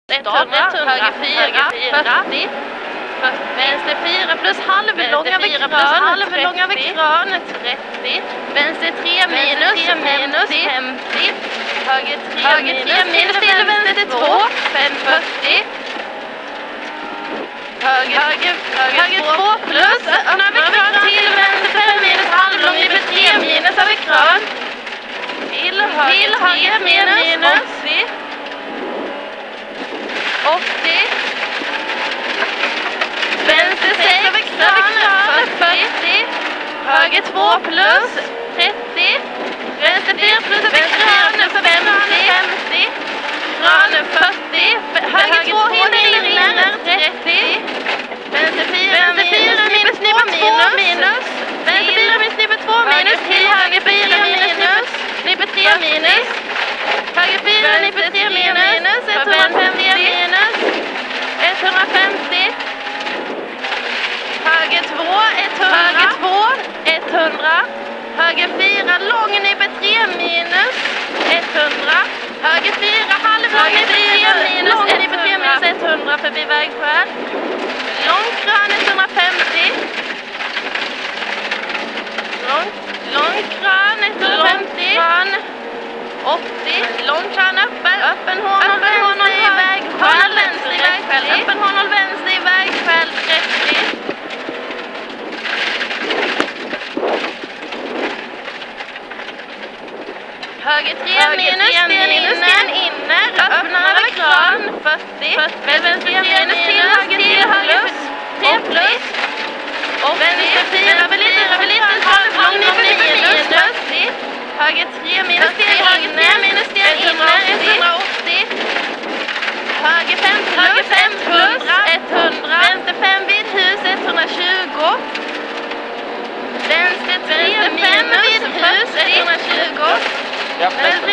100, höger 4, 40. Vänster 4 plus halvlång över kran, 30. Vänster 3 minus 50. Höger 3 minus till vänster 2, 40. Höger 2 plus, öppna över kran till vänster 5 minus halvlång, över 3 minus över kran. Till höger minus 80. 80. Vänster 6 över kran, 40. Höger 2 plus, 30. Vänster 4 plus över kran, 50. Kran 40. Höger 2 hinner, 30. Vänster 4 minus 2 minus. Vänster 4 minus 2 minus. Till höger 4 minus. Snipper 3 minus. Höger 4 snipper 3 minus. 150 minus. 150. Höger 2 100. Höger 4 lång snipper 3 minus. 100. Höger 4 halvlång snipper 3 minus. Lång snipper 3 minus 100 förbi vägskäl. Lång kran 150. Lång kran 150. 80. Lång kran öppen hål i vägskäl. Vänster i vägskäl. Öppen hål vänster i vägskäl 30. Höger 3 minus sten inner. Öppna över kran 40. Vänster 3 minus till höger 3 plus. Och vänster 4 över lite halvlång minus 40. Höger 3 minus sten inner 180. Höger 5 plus 100. Vänster 5 vid hus 120. Vänster 3 minus vid hus 120. Vänster